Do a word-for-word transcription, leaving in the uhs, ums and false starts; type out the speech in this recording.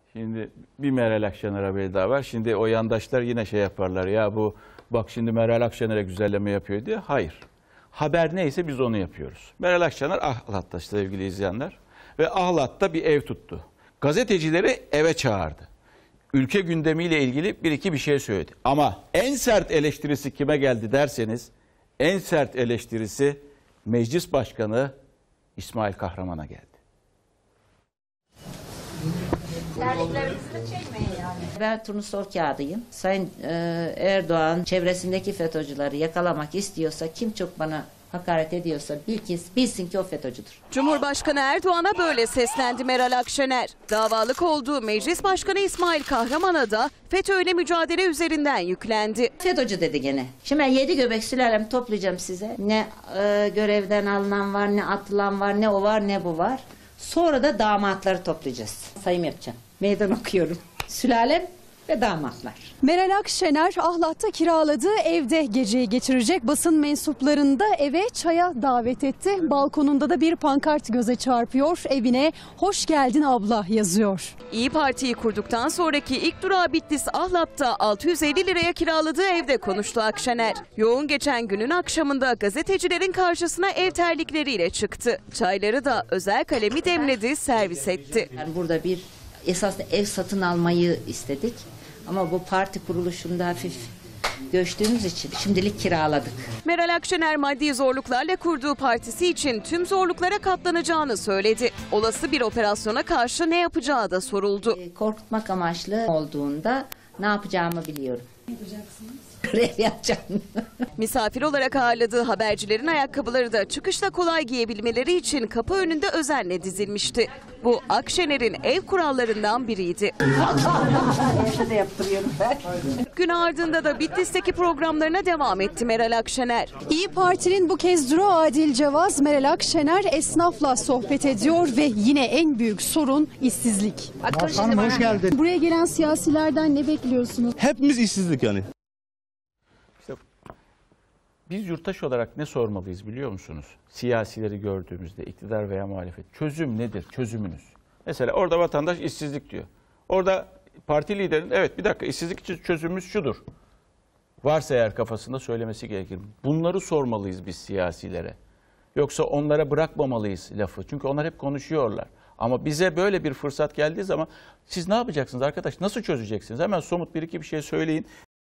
Şimdi bir Meral Akşener haberi daha var. Şimdi o yandaşlar yine şey yaparlar. Ya bu bak şimdi Meral Akşener'e güzelleme yapıyor diye. Hayır. Haber neyse biz onu yapıyoruz. Meral Akşener Ahlat'ta sevgili izleyenler. Ve Ahlat'ta bir ev tuttu. Gazetecileri eve çağırdı. Ülke gündemiyle ilgili bir iki bir şey söyledi. Ama en sert eleştirisi kime geldi derseniz, en sert eleştirisi Meclis Başkanı İsmail Kahraman'a geldi. Ben turnusol kağıdıyım. Sayın e, Erdoğan çevresindeki FETÖ'cüleri yakalamak istiyorsa, kim çok bana hakaret ediyorsa bilsin, bilsin ki o FETÖ'cüdür. Cumhurbaşkanı Erdoğan'a böyle seslendi Meral Akşener. Davalık olduğu Meclis Başkanı İsmail Kahraman'a da FETÖ'yle mücadele üzerinden yüklendi. FETÖ'cü dedi gene. Şimdi ben yedi göbek sülalem toplayacağım size. Ne e, görevden alınan var, ne atılan var, ne o var, ne bu var. Sonra da damatları toplayacağız. Sayım yapacağım. Meydan okuyorum. Sülalem ve damatlar. Meral Akşener Ahlat'ta kiraladığı evde geceyi geçirecek. Basın mensuplarını da eve çaya davet etti. Balkonunda da bir pankart göze çarpıyor. Evine "Hoş geldin abla" yazıyor. İyi Parti'yi kurduktan sonraki ilk durağı Bitlis Ahlat'ta altı yüz elli liraya kiraladığı evde konuştu Akşener. Yoğun geçen günün akşamında gazetecilerin karşısına ev terlikleriyle çıktı. Çayları da özel kalemi demledi, servis etti. Yani burada bir esasında ev satın almayı istedik. Ama bu parti kuruluşunda hafif göçtüğümüz için şimdilik kiraladık. Meral Akşener maddi zorluklarla kurduğu partisi için tüm zorluklara katlanacağını söyledi. Olası bir operasyona karşı ne yapacağı da soruldu. Korkutmak amaçlı olduğunda ne yapacağımı biliyorum. Ne yapacaksınız? Grev yapacağım. Misafir olarak ağırladığı habercilerin ayakkabıları da çıkışta kolay giyebilmeleri için kapı önünde özenle dizilmişti. Bu Akşener'in ev kurallarından biriydi. Gün ardında da Bitlis'teki programlarına devam etti Meral Akşener. İyi Parti'nin bu kez durağı Adil Cevaz, Meral Akşener esnafla sohbet ediyor ve yine en büyük sorun işsizlik. Başkanım hoş geldin. Buraya gelen siyasilerden ne bekliyorsunuz? Hepimiz işsizlik yani. İşte biz yurttaş olarak ne sormalıyız biliyor musunuz? Siyasileri gördüğümüzde, iktidar veya muhalefet. Çözüm nedir? Çözümünüz. Mesela orada vatandaş işsizlik diyor. Orada parti liderinin evet bir dakika işsizlik için çözümümüz şudur. Varsa eğer kafasında söylemesi gerekir. Bunları sormalıyız biz siyasilere. Yoksa onlara bırakmamalıyız lafı. Çünkü onlar hep konuşuyorlar. Ama bize böyle bir fırsat geldiği zaman siz ne yapacaksınız arkadaş? Nasıl çözeceksiniz? Hemen somut bir iki bir şey söyleyin.